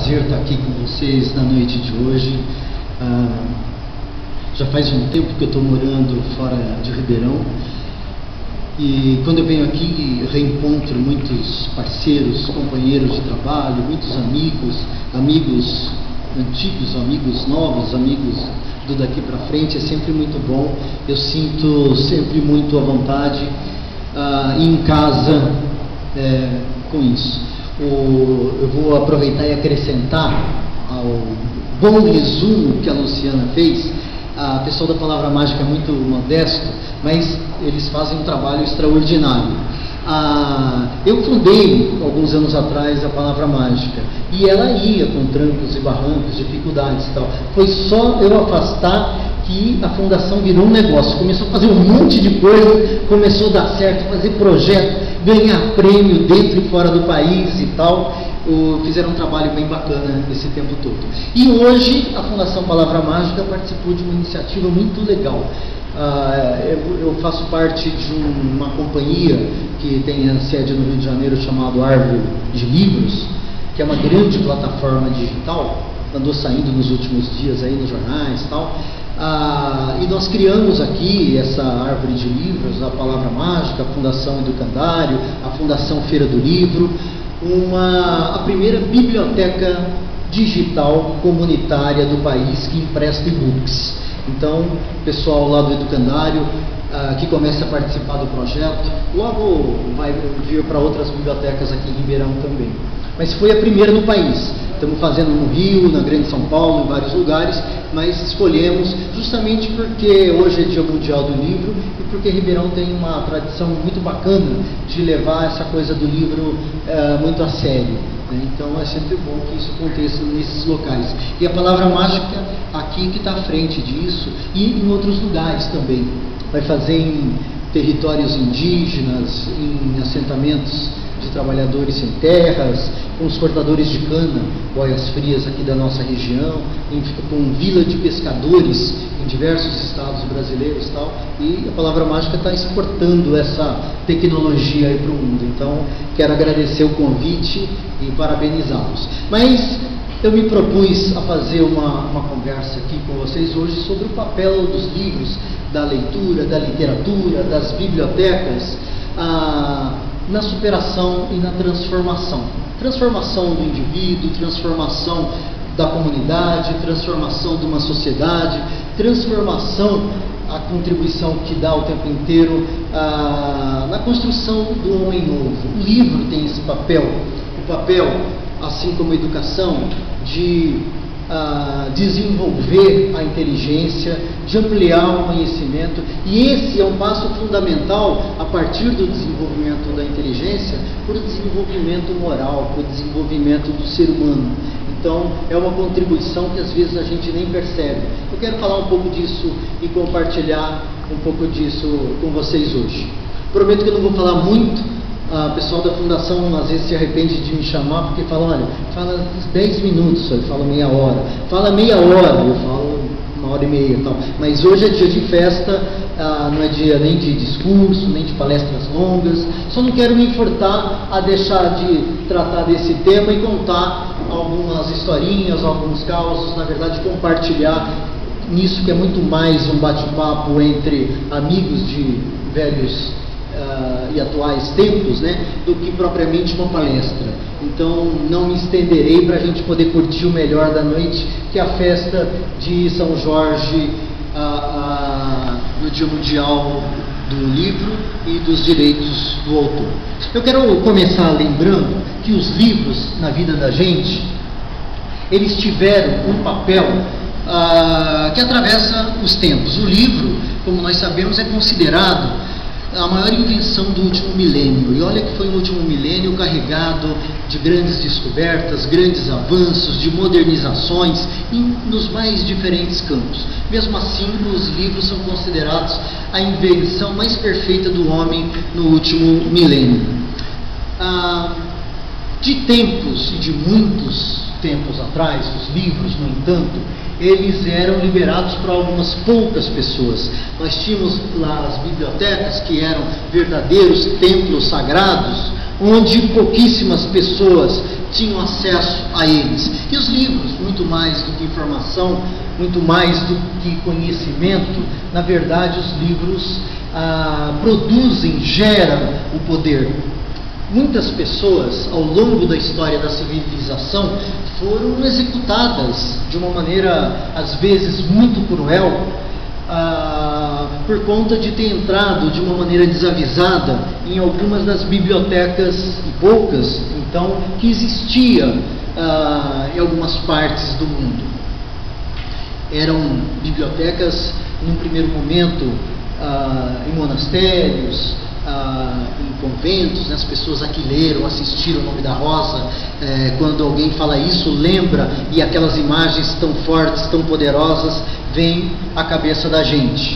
prazer estar aqui com vocês na noite de hoje. Já faz um tempo que eu estou morando fora de Ribeirão e quando eu venho aqui reencontro muitos parceiros, companheiros de trabalho, muitos amigos antigos, amigos novos, amigos do daqui para frente. É sempre muito bom, eu sinto sempre muito à vontade em casa com isso. Eu vou aproveitar e acrescentar ao bom resumo que a Luciana fez. A pessoal da Palavra Mágica é muito modesto, mas eles fazem um trabalho extraordinário. Eu fundei, alguns anos atrás, a Palavra Mágica, e ela ia com trancos e barrancos, dificuldades e tal. Foi só eu afastar que a fundação virou um negócio, começou a fazer um monte de coisa, começou a dar certo, fazer projeto, ganhar prêmio dentro e fora do país e tal. Fizeram um trabalho bem bacana esse tempo todo. E hoje a Fundação Palavra Mágica participou de uma iniciativa muito legal. Eu faço parte de uma companhia que tem a sede no Rio de Janeiro, chamado Árvore de Livros, que é uma grande plataforma digital, andou saindo nos últimos dias aí nos jornais e tal. E nós criamos aqui essa Árvore de Livros, a Palavra Mágica, a Fundação Educandário, a Fundação Feira do Livro, a primeira biblioteca digital comunitária do país que empresta e-books. Então, o pessoal lá do Educandário que começa a participar do projeto, logo vai vir para outras bibliotecas aqui em Ribeirão também. Mas foi a primeira no país. Estamos fazendo no Rio, na Grande São Paulo, em vários lugares, mas escolhemos justamente porque hoje é Dia Mundial do Livro e porque Ribeirão tem uma tradição muito bacana de levar essa coisa do livro muito a sério. Então é sempre bom que isso aconteça nesses locais. E a Palavra Mágica aqui que está à frente disso e em outros lugares também. Vai fazer em territórios indígenas, em assentamentos de trabalhadores sem terras, com os cortadores de cana, boias frias aqui da nossa região, com vila de pescadores em diversos estados brasileiros e tal. E a Palavra Mágica está exportando essa tecnologia aí para o mundo. Então, quero agradecer o convite e parabenizá-los. Mas eu me propus a fazer uma conversa aqui com vocês hoje sobre o papel dos livros, da leitura, da literatura, das bibliotecas, na superação e na transformação. Transformação do indivíduo, transformação da comunidade, transformação de uma sociedade, transformação, a contribuição que dá o tempo inteiro na construção do homem novo. O livro tem esse papel, o papel, assim como a educação, de desenvolver a inteligência, de ampliar o conhecimento, e esse é um passo fundamental a partir do desenvolvimento da inteligência para o desenvolvimento moral, para o desenvolvimento do ser humano. Então é uma contribuição que às vezes a gente nem percebe. Eu quero falar um pouco disso e compartilhar um pouco disso com vocês hoje. Prometo que eu não vou falar muito. O pessoal da fundação às vezes se arrepende de me chamar porque fala, olha, fala 10 minutos, eu falo meia hora, fala meia hora, eu falo 1h30 e tal. Mas hoje é dia de festa, não é dia nem de discurso, nem de palestras longas. Só não quero me furtar a deixar de tratar desse tema e contar algumas historinhas, alguns causos, na verdade compartilhar nisso que é muito mais um bate-papo entre amigos de velhos e atuais tempos, né, do que propriamente uma palestra. Então não me estenderei para a gente poder curtir o melhor da noite, que é a festa de São Jorge no Dia Mundial do Livro e dos Direitos do Autor. Eu quero começar lembrando que os livros na vida da gente, eles tiveram um papel que atravessa os tempos. O livro, como nós sabemos, é considerado a maior invenção do último milênio. E olha que foi um último milênio carregado de grandes descobertas, grandes avanços, de modernizações nos mais diferentes campos. Mesmo assim, os livros são considerados a invenção mais perfeita do homem no último milênio. De tempos e de muitos tempos atrás, os livros, no entanto, eles eram liberados para algumas poucas pessoas. Nós tínhamos lá as bibliotecas, que eram verdadeiros templos sagrados, onde pouquíssimas pessoas tinham acesso a eles. E os livros, muito mais do que informação, muito mais do que conhecimento, na verdade os livros produzem, geram o poder. Muitas pessoas, ao longo da história da civilização, foram executadas de uma maneira, às vezes, muito cruel, por conta de ter entrado de uma maneira desavisada em algumas das bibliotecas, e poucas, então, que existia em algumas partes do mundo. Eram bibliotecas, num primeiro momento, em monastérios, em conventos, né? As pessoas aqui leram, assistiram O Nome da Rosa. Quando alguém fala isso, lembra, e aquelas imagens tão fortes, tão poderosas, vêm à cabeça da gente.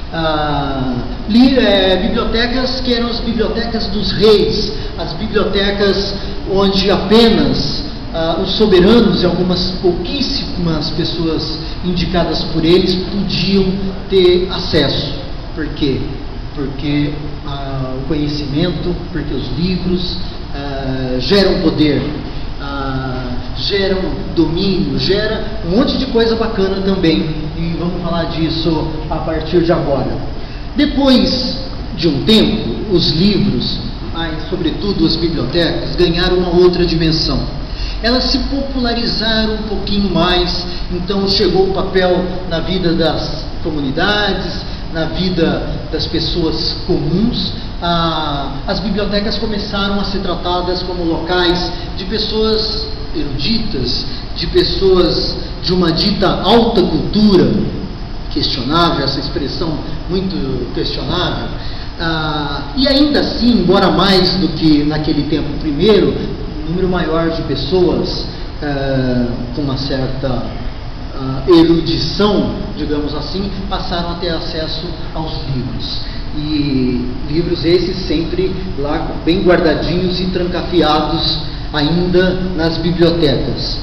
Bibliotecas que eram as bibliotecas dos reis, as bibliotecas onde apenas os soberanos e algumas pouquíssimas pessoas indicadas por eles podiam ter acesso. Por quê? Porque o conhecimento, porque os livros geram poder, geram domínio, gera um monte de coisa bacana também, e vamos falar disso a partir de agora. Depois de um tempo, os livros, mas sobretudo as bibliotecas, ganharam uma outra dimensão. Elas se popularizaram um pouquinho mais, então chegou o papel na vida das comunidades, na vida das pessoas comuns. As bibliotecas começaram a ser tratadas como locais de pessoas eruditas, de pessoas de uma dita alta cultura, questionável, essa expressão muito questionável, e ainda assim, embora mais do que naquele tempo primeiro, um número maior de pessoas com uma certa erudição, digamos assim, passaram a ter acesso aos livros. E livros esses sempre lá bem guardadinhos e trancafiados ainda nas bibliotecas.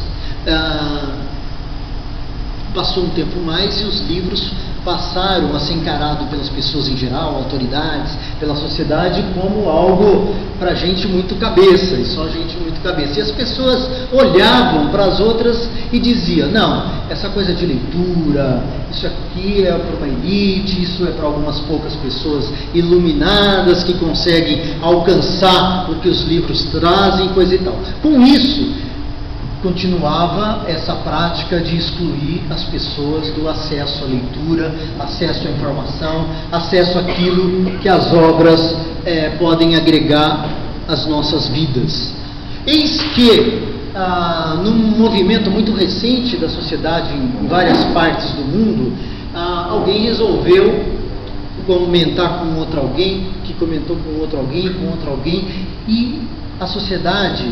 Passou um tempo mais e os livros passaram a ser encarados pelas pessoas em geral, autoridades, pela sociedade, como algo para gente muito cabeça, e só gente muito cabeça. E as pessoas olhavam para as outras e diziam: não, essa coisa de leitura, isso aqui é para uma elite, isso é para algumas poucas pessoas iluminadas que conseguem alcançar o que os livros trazem, coisa e tal. Com isso, continuava essa prática de excluir as pessoas do acesso à leitura, acesso à informação, acesso àquilo que as obras podem agregar às nossas vidas. Eis que, num movimento muito recente da sociedade em várias partes do mundo, alguém resolveu comentar com outro alguém, que comentou com outro alguém, e a sociedade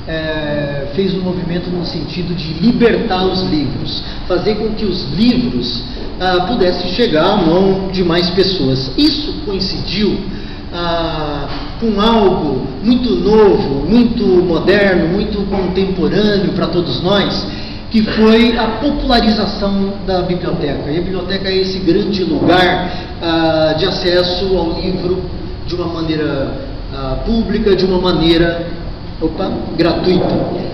fez um movimento no sentido de libertar os livros, fazer com que os livros pudessem chegar à mão de mais pessoas. Isso coincidiu com algo muito novo, muito moderno, muito contemporâneo para todos nós, que foi a popularização da biblioteca. E a biblioteca é esse grande lugar de acesso ao livro de uma maneira pública, de uma maneira gratuita.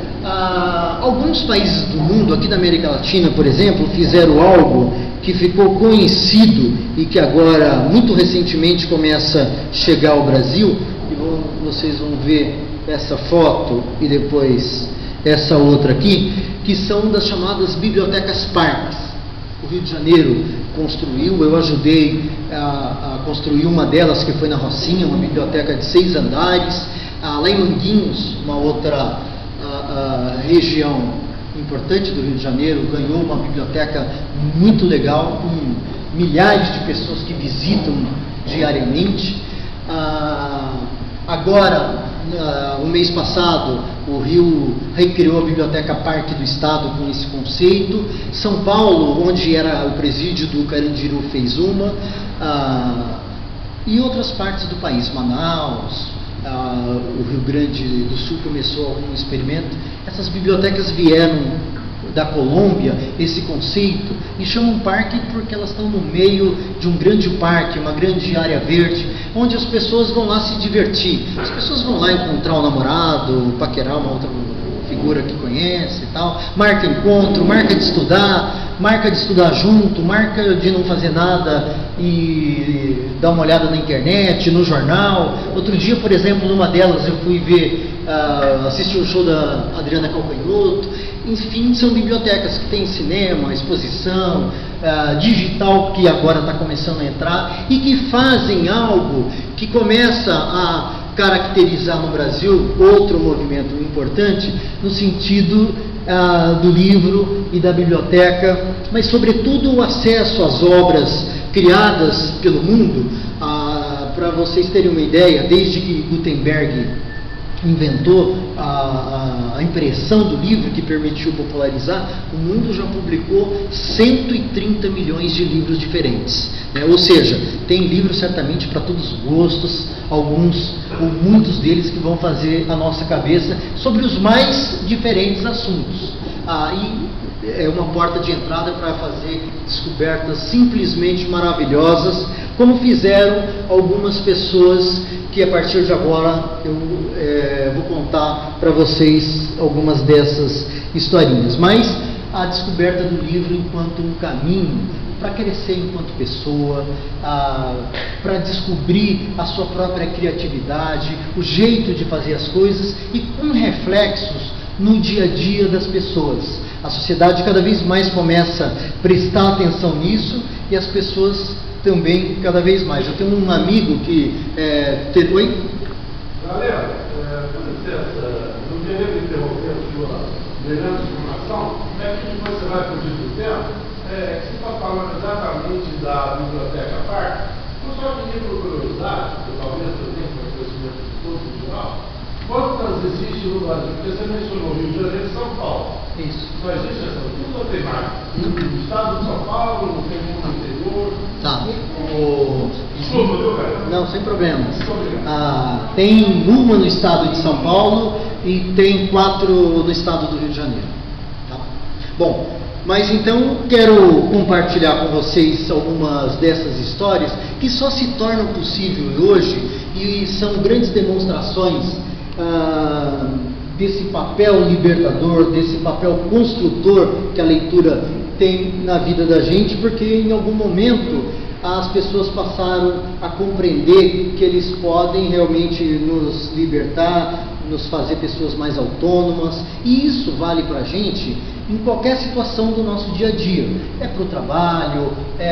Alguns países do mundo, aqui da América Latina, por exemplo, fizeram algo que ficou conhecido e que agora, muito recentemente, começa a chegar ao Brasil. E vocês vão ver essa foto e depois essa outra aqui, que são das chamadas bibliotecas parques. O Rio de Janeiro construiu, eu ajudei a construir uma delas, que foi na Rocinha, uma biblioteca de 6 andares. Lá em Manguinhos, uma outra região importante do Rio de Janeiro, ganhou uma biblioteca muito legal, com milhares de pessoas que visitam diariamente. Agora, o mês passado, o Rio recriou a Biblioteca Parque do Estado com esse conceito. São Paulo, onde era o presídio do Carandiru, fez uma. E outras partes do país, Manaus, o Rio Grande do Sul começou algum experimento. Essas bibliotecas vieram da Colômbia, esse conceito, e chamam parque porque elas estão no meio de um grande parque, uma grande área verde, onde as pessoas vão lá se divertir. As pessoas vão lá encontrar um namorado, paquerar uma outra figura autora que conhece e tal, marca encontro, marca de estudar junto, marca de não fazer nada e dar uma olhada na internet, no jornal. Outro dia, por exemplo, numa delas eu fui assistir o show da Adriana Calcanhoto. Enfim, são bibliotecas que têm cinema, exposição, digital, que agora está começando a entrar, e que fazem algo que começa a caracterizar no Brasil outro movimento importante, no sentido do livro e da biblioteca, mas sobretudo o acesso às obras criadas pelo mundo. Para vocês terem uma ideia, desde que Gutenberg inventou a impressão do livro, que permitiu popularizar, o mundo já publicou 130 milhões de livros diferentes, né? Ou seja, tem livros certamente para todos os gostos, alguns ou muitos deles que vão fazer a nossa cabeça sobre os mais diferentes assuntos. E é uma porta de entrada para fazer descobertas simplesmente maravilhosas, como fizeram algumas pessoas que a partir de agora eu vou contar para vocês algumas dessas historinhas. Mas a descoberta do livro enquanto um caminho para crescer enquanto pessoa, para descobrir a sua própria criatividade, o jeito de fazer as coisas e com reflexos no dia a dia das pessoas. A sociedade cada vez mais começa a prestar atenção nisso e as pessoas também cada vez mais. Eu tenho um amigo que Oi? Galera, com licença, não querendo interromper a sua brilhante informação, que você vai fugir do tempo, você está falando exatamente da biblioteca Parque. Eu só queria por curiosidade, porque talvez eu tenha conhecimento de todo em geral, quantas existem no Brasil? Porque você mencionou Rio de Janeiro e São Paulo. Isso. Só existe essa tudo ou tem mais? No estado de São Paulo, não tem muito interior. Tá. Desculpa, viu, cara? Não, sem problemas. Tem uma no estado de São Paulo e tem 4 no estado do Rio de Janeiro. Tá? Bom, mas então quero compartilhar com vocês algumas dessas histórias que só se tornam possíveis hoje e são grandes demonstrações desse papel libertador, desse papel construtor que a leitura tem na vida da gente, porque em algum momento as pessoas passaram a compreender que eles podem realmente nos libertar, nos fazer pessoas mais autônomas, e isso vale para a gente em qualquer situação do nosso dia a dia. É para o trabalho,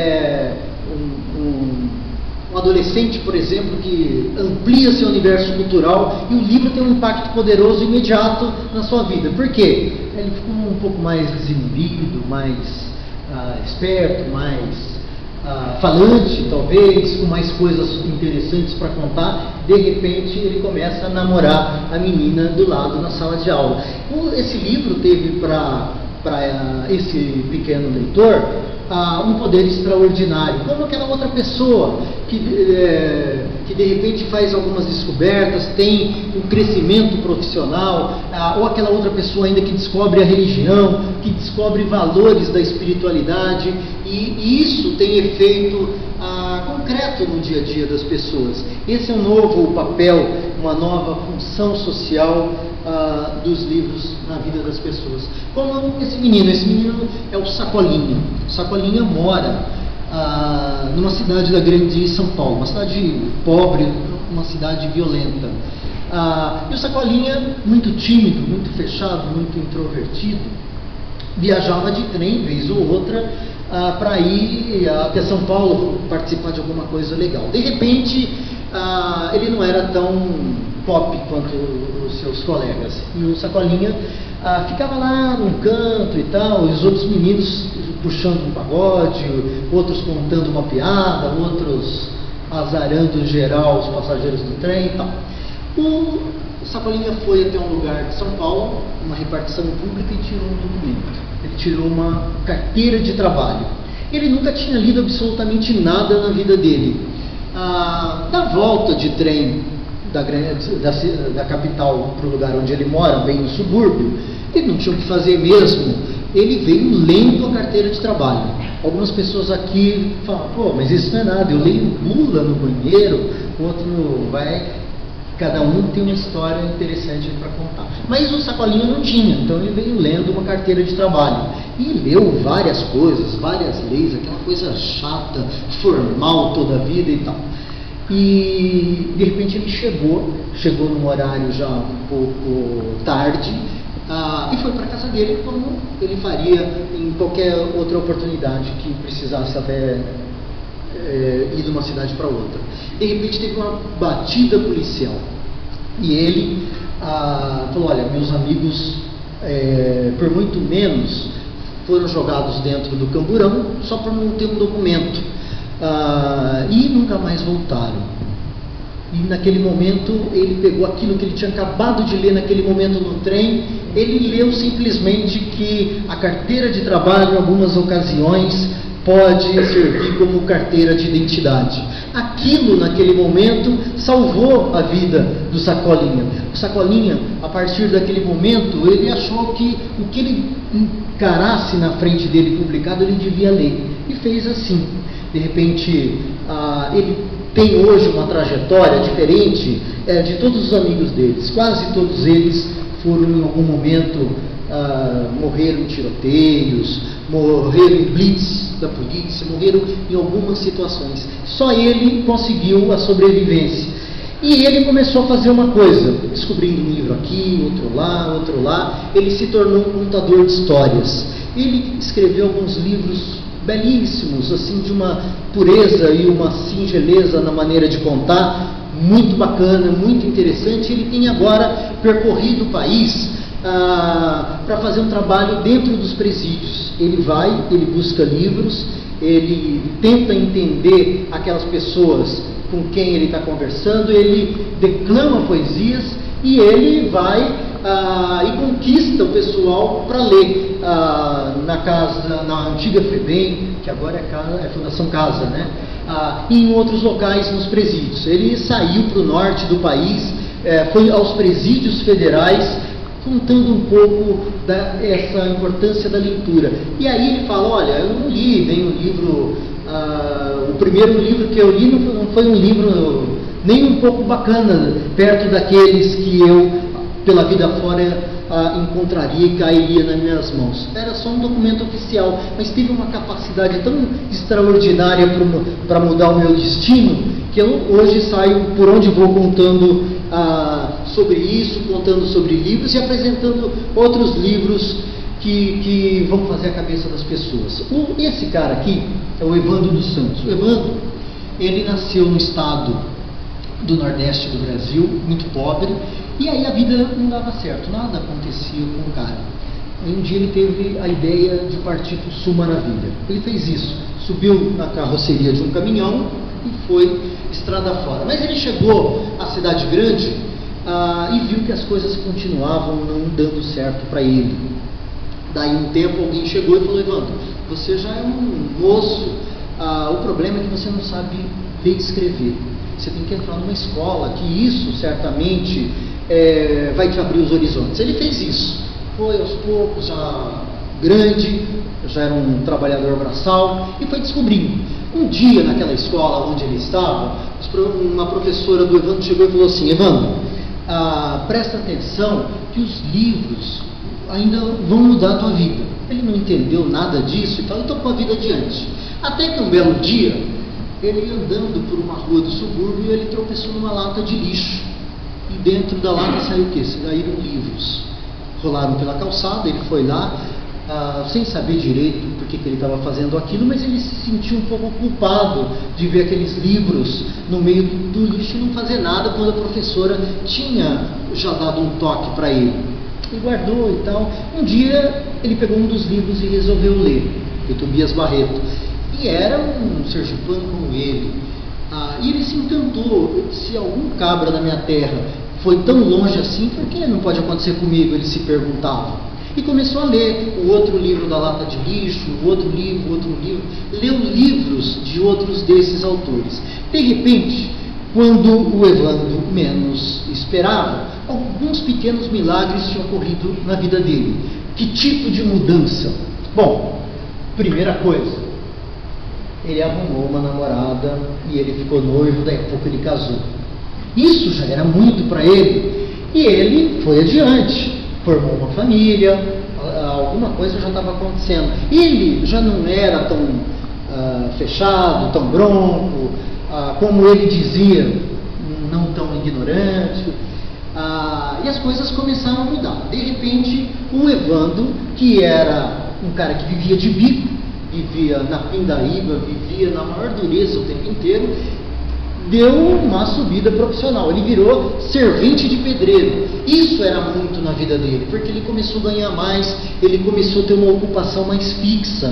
um adolescente, por exemplo, que amplia seu universo cultural e o livro tem um impacto poderoso e imediato na sua vida. Por quê? Ele ficou um pouco mais desinibido, mais esperto, mais falante, talvez, com mais coisas interessantes para contar. De repente ele começa a namorar a menina do lado na sala de aula. Esse livro teve para esse pequeno leitor um poder extraordinário, como aquela outra pessoa que de repente faz algumas descobertas, tem um crescimento profissional, ou aquela outra pessoa ainda que descobre a religião, que descobre valores da espiritualidade, e isso tem efeito concreto no dia a dia das pessoas. Esse é um novo papel, uma nova função social dos livros na vida das pessoas. Como esse menino é o Sacolinha. O Sacolinha mora numa cidade da grande São Paulo, uma cidade pobre, uma cidade violenta. E o Sacolinha, muito tímido, muito fechado, muito introvertido, viajava de trem, vez ou outra, para ir até São Paulo participar de alguma coisa legal. De repente, ele não era tão pop quanto os seus colegas. E o Sacolinha ficava lá num canto e tal, e os outros meninos puxando um pagode, outros contando uma piada, outros azarando em geral os passageiros do trem e tal. O Sacolinha foi até um lugar de São Paulo, uma repartição pública, e tirou um documento. Ele tirou uma carteira de trabalho. Ele nunca tinha lido absolutamente nada na vida dele. Da volta de trem da capital para o lugar onde ele mora, bem no subúrbio, ele não tinha o que fazer mesmo. Ele veio lendo a carteira de trabalho. Algumas pessoas aqui falam, pô, mas isso não é nada, eu leio bula no banheiro, o outro vai Cada um tem uma história interessante para contar. Mas o Sacolinha não tinha, então ele veio lendo uma carteira de trabalho. E leu várias coisas, várias leis, aquela coisa chata, formal toda a vida e tal. E de repente ele chegou num horário já um pouco tarde, e foi para a casa dele, como ele faria em qualquer outra oportunidade que precisasse até ir de uma cidade para outra. De repente teve uma batida policial e ele falou: olha, meus amigos por muito menos foram jogados dentro do camburão só por não ter um documento, e nunca mais voltaram. E naquele momento ele pegou aquilo que ele tinha acabado de ler naquele momento no trem. Ele leu simplesmente que a carteira de trabalho em algumas ocasiões pode servir como carteira de identidade. Aquilo naquele momento salvou a vida do Sacolinha. O Sacolinha, a partir daquele momento, ele achou que o que ele encarasse na frente dele publicado, ele devia ler. E fez assim. De repente, ele tem hoje uma trajetória diferente de todos os amigos deles. Quase todos eles foram em algum momento, morreram em tiroteios, morreram em blitz da polícia, morreram em algumas situações. Só ele conseguiu a sobrevivência. E ele começou a fazer uma coisa, descobrindo um livro aqui, outro lá. Ele se tornou um contador de histórias. Ele escreveu alguns livros belíssimos, assim, de uma pureza e uma singeleza na maneira de contar, muito bacana, muito interessante. Ele tem agora percorrido o país para fazer um trabalho dentro dos presídios. Ele busca livros, ele tenta entender aquelas pessoas com quem ele está conversando, ele declama poesias e ele vai e conquista o pessoal para ler na antiga FEBEM, que agora é Fundação Casa, né? E em outros locais nos presídios. Ele saiu para o norte do país, foi aos presídios federais, contando um pouco dessa importância da leitura. E aí ele fala: olha, eu não li nenhum livro, o primeiro livro que eu li não foi um livro nem um pouco bacana, perto daqueles que eu, pela vida fora, encontraria e cairia nas minhas mãos. Era só um documento oficial, mas teve uma capacidade tão extraordinária para mudar o meu destino, que eu hoje saio por onde vou contando sobre isso, contando sobre livros e apresentando outros livros que vão fazer a cabeça das pessoas. Esse cara aqui é o Evandro dos Santos. O Evandro, ele nasceu no estado do Nordeste do Brasil, muito pobre, e aí a vida não dava certo, nada acontecia com o cara. Aí um dia ele teve a ideia de partir para o Sul Maravilha. Ele fez isso, subiu na carroceria de um caminhão e foi estrada fora. Mas ele chegou à cidade grande e viu que as coisas continuavam não dando certo para ele. Daí um tempo alguém chegou e falou: Evandro, você já é um moço, o problema é que você não sabe ler e escrever. Você tem que entrar numa escola, que isso certamente vai te abrir os horizontes. Ele fez isso, foi aos poucos, já grande, já era um trabalhador braçal, e foi descobrindo. Um dia, naquela escola onde ele estava, uma professora do Evandro chegou e falou assim: Evandro, presta atenção que os livros ainda vão mudar a tua vida. Ele não entendeu nada disso e tal, e tocou a vida adiante. Até que um belo dia, ele andando por uma rua do subúrbio, ele tropeçou numa lata de lixo. E dentro da lata saiu o quê? Saíram livros. Rolaram pela calçada, ele foi lá, sem saber direito por que ele estava fazendo aquilo, mas ele se sentiu um pouco culpado de ver aqueles livros no meio do lixo e não fazer nada, quando a professora tinha já dado um toque para ele. E guardou e tal. Um dia ele pegou um dos livros e resolveu ler, de Tobias Barreto. E era um sergipano como ele. E ele se encantou. Se algum cabra da minha terra foi tão longe assim, por que não pode acontecer comigo? Ele se perguntava. E começou a ler o outro livro da lata de lixo, o outro livro. Leu livros de outros desses autores. De repente, quando o Evandro menos esperava, alguns pequenos milagres tinham ocorrido na vida dele. Que tipo de mudança? Bom, primeira coisa, ele arrumou uma namorada e ele ficou noivo, daí a pouco ele casou. Isso já era muito para ele. E ele foi adiante, formou uma família, alguma coisa já estava acontecendo. Ele já não era tão fechado, tão bronco, como ele dizia, não tão ignorante. E as coisas começaram a mudar. De repente, o Evandro, que era um cara que vivia de bico, vivia na pindaíba, vivia na maior dureza o tempo inteiro, deu uma subida profissional. Ele virou servente de pedreiro. Isso era muito na vida dele, porque ele começou a ganhar mais, ele começou a ter uma ocupação mais fixa.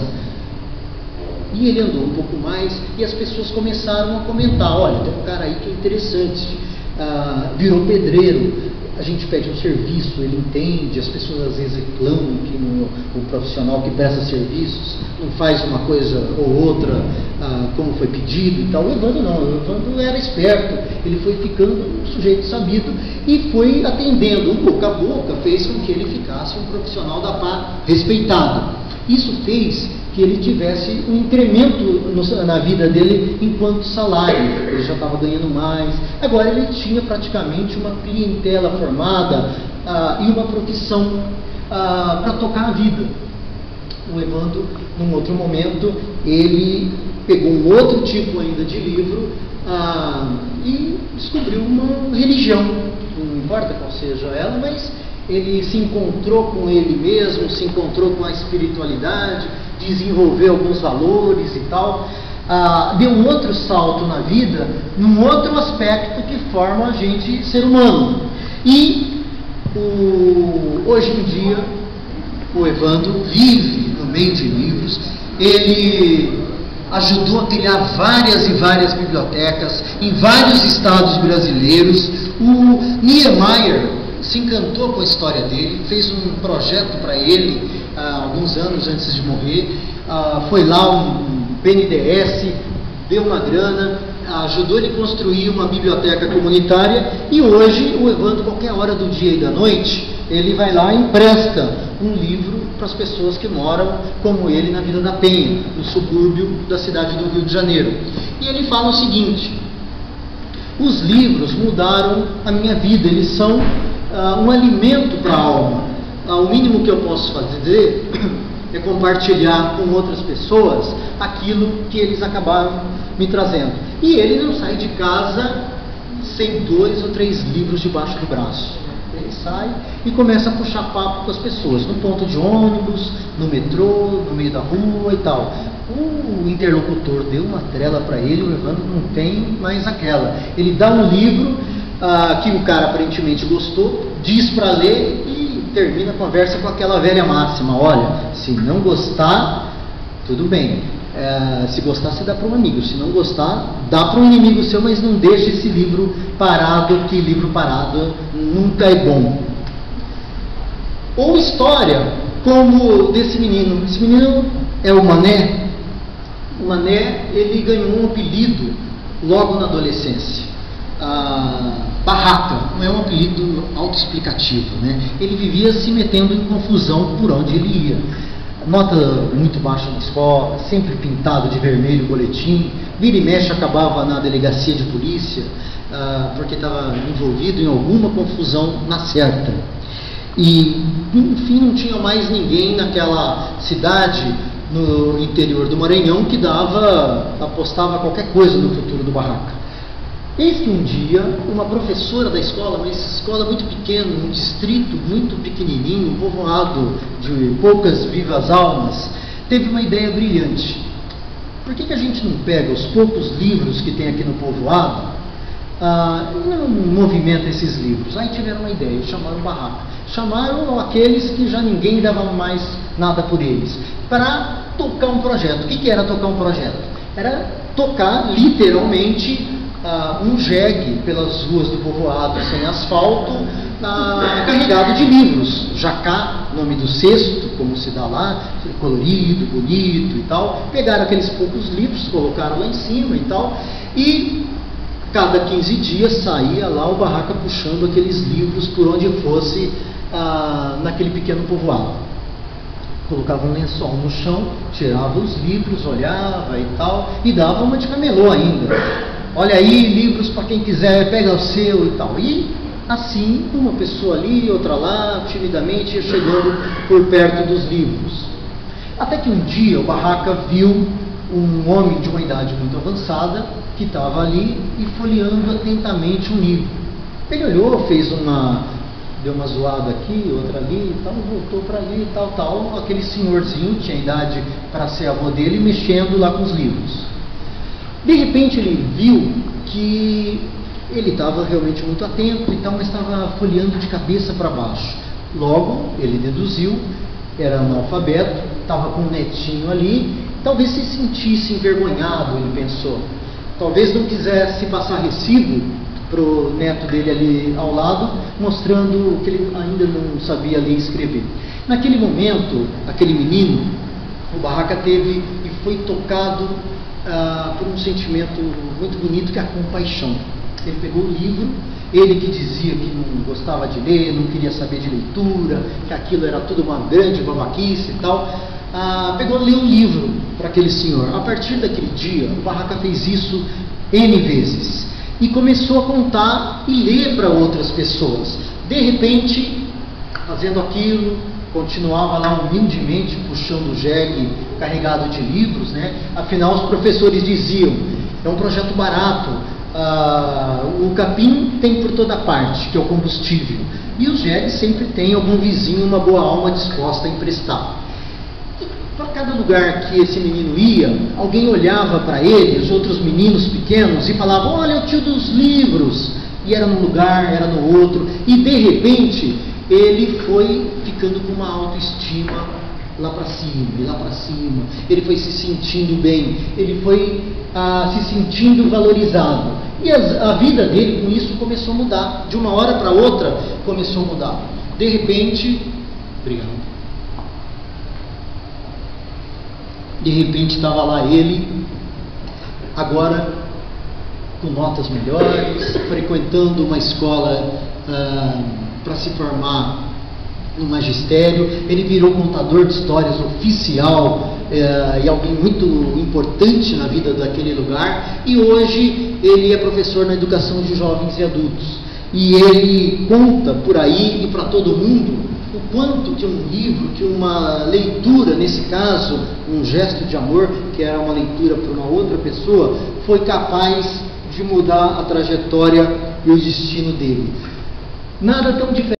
E ele andou um pouco mais, e as pessoas começaram a comentar: olha, tem um cara aí que é interessante, virou pedreiro, a gente pede um serviço, ele entende. As pessoas às vezes reclamam que o profissional que presta serviços não faz uma coisa ou outra como foi pedido e tal. O Evandro não, o Evandro era esperto, ele foi ficando um sujeito sabido e foi atendendo. O boca a boca fez com que ele ficasse um profissional da pá respeitado. Isso fez que ele tivesse um incremento na vida dele enquanto salário. Ele já estava ganhando mais. Agora ele tinha praticamente uma clientela formada e uma profissão para tocar a vida. O Evandro, num outro momento, ele pegou um outro tipo ainda de livro e descobriu uma religião. Não importa qual seja ela, mas ele se encontrou com ele mesmo, se encontrou com a espiritualidade, desenvolveu alguns valores e tal, deu um outro salto na vida, num outro aspecto que forma a gente ser humano. E hoje em dia o Evandro vive no meio de livros. Ele ajudou a criar várias e várias bibliotecas em vários estados brasileiros. O Niemeyer se encantou com a história dele, fez um projeto para ele alguns anos antes de morrer. Foi lá um BNDES, deu uma grana, ajudou ele a construir uma biblioteca comunitária, e hoje o Evandro, qualquer hora do dia e da noite, ele vai lá e empresta um livro para as pessoas que moram, como ele, na Vila da Penha, no subúrbio da cidade do Rio de Janeiro. E ele fala o seguinte: os livros mudaram a minha vida, eles são um alimento para a alma. O mínimo que eu posso fazer é compartilhar com outras pessoas aquilo que eles acabaram me trazendo. E ele não sai de casa sem 2 ou 3 livros debaixo do braço. Ele sai e começa a puxar papo com as pessoas, no ponto de ônibus, no metrô, no meio da rua e tal. O interlocutor deu uma trela para ele, o Evandro não tem mais aquela. Ele dá um livro que o cara aparentemente gostou, diz para ler e termina a conversa com aquela velha máxima: olha, se não gostar, tudo bem, se gostar você dá para um amigo, se não gostar, dá para um inimigo seu, mas não deixe esse livro parado, que livro parado nunca é bom. Ou história como desse menino. Esse menino é o Mané. O Mané, ele ganhou um apelido logo na adolescência. Barraca, não é um apelido autoexplicativo, né? Ele vivia se metendo em confusão por onde ele ia. Nota muito baixa na escola, sempre pintado de vermelho o boletim, vira e mexe acabava na delegacia de polícia, porque estava envolvido em alguma confusão na certa. E, enfim, não tinha mais ninguém naquela cidade, no interior do Maranhão, que apostava qualquer coisa no futuro do Barraca. Eis que um dia, uma professora da escola, uma escola muito pequena, um distrito muito pequenininho, um povoado de poucas vivas almas, teve uma ideia brilhante. Por que a gente não pega os poucos livros que tem aqui no povoado e não movimenta esses livros? Aí tiveram uma ideia, chamaram o Barraca. Chamaram aqueles que já ninguém dava mais nada por eles, para tocar um projeto. O que era tocar um projeto? Era tocar literalmente um jegue pelas ruas do povoado sem asfalto, carregado de livros. Jacá, nome do cesto, como se dá lá, colorido, bonito e tal. Pegaram aqueles poucos livros, colocaram lá em cima e tal, e cada 15 dias saía lá o Barraca puxando aqueles livros por onde fosse naquele pequeno povoado. Colocava um lençol no chão, tirava os livros, olhava e tal, e dava uma de camelô ainda. olha aí, livros para quem quiser, pega o seu e tal. E assim, uma pessoa ali, outra lá, timidamente ia chegando por perto dos livros. Até que um dia o Barraca viu um homem de uma idade muito avançada que estava ali e folheando atentamente um livro. Ele olhou, deu uma zoada aqui, outra ali e tal, voltou para ali e tal. Aquele senhorzinho tinha idade para ser avô dele, mexendo lá com os livros. De repente ele viu que ele estava realmente muito atento e tal, mas estava folheando de cabeça para baixo. Logo, ele deduziu, era analfabeto, estava com um netinho ali, talvez se sentisse envergonhado, ele pensou. Talvez não quisesse passar recibo para o neto dele ali ao lado, mostrando que ele ainda não sabia ler e escrever. Naquele momento, aquele menino, o Barraca teve e foi tocado por um sentimento muito bonito, que é a compaixão. Ele pegou o livro, ele que dizia que não gostava de ler, não queria saber de leitura, que aquilo era tudo uma grande babaquice e tal, pegou e leu um livro para aquele senhor. A partir daquele dia, o Barraca fez isso N vezes e começou a contar e ler para outras pessoas. De repente, fazendo aquilo, continuava lá humildemente puxando o jegue carregado de livros, né? Afinal, os professores diziam, é um projeto barato, o capim tem por toda parte, que é o combustível, e os jegues sempre tem algum vizinho, uma boa alma disposta a emprestar. Para cada lugar que esse menino ia, alguém olhava para ele, os outros meninos pequenos, e falavam, olha o tio dos livros, e era num lugar, era no outro, e de repente ele foi ficando com uma autoestima lá para cima, e lá para cima. Ele foi se sentindo bem, ele foi se sentindo valorizado. E a vida dele com isso começou a mudar. De uma hora para outra começou a mudar. De repente, estava lá ele, agora com notas melhores, frequentando uma escola para se formar no magistério. Ele virou contador de histórias oficial e alguém muito importante na vida daquele lugar, e hoje ele é professor na educação de jovens e adultos, e ele conta por aí e para todo mundo o quanto que um livro, que uma leitura, nesse caso um gesto de amor, que era uma leitura para uma outra pessoa, foi capaz de mudar a trajetória e o destino dele. Nada tão diferente